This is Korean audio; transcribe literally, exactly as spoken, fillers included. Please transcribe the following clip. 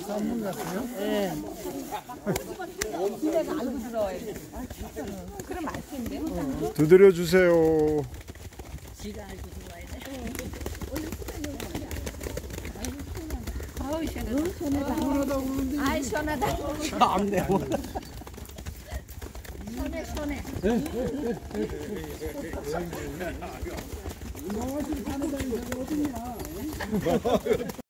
쌈문 같아요? 예. 집에서 알고 들어와야 돼. 그럼 맛있는데? 어, 두드려 주세요. 지가 알고 들어와야 돼. 어우, 시원하다. 시원하다 그러는데. 아이, 시원하다. 안 돼. 시원해, 시원해. 나와서 사는 사람이 어딨냐.